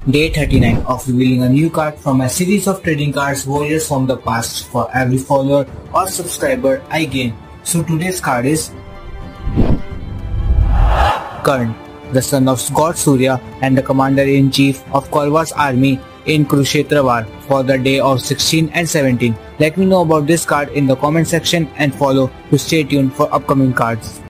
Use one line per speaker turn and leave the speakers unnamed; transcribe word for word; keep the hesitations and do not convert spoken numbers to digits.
Day thirty-nine of revealing a new card from a series of trading cards Warriors from the past for every follower or subscriber I gain. So today's card is Karn, the son of god Surya and the commander-in-chief of Kaura's army in Kurukshetra war for the day of sixteen and seventeen. Let me know about this card in the comment section and follow to stay tuned for upcoming cards.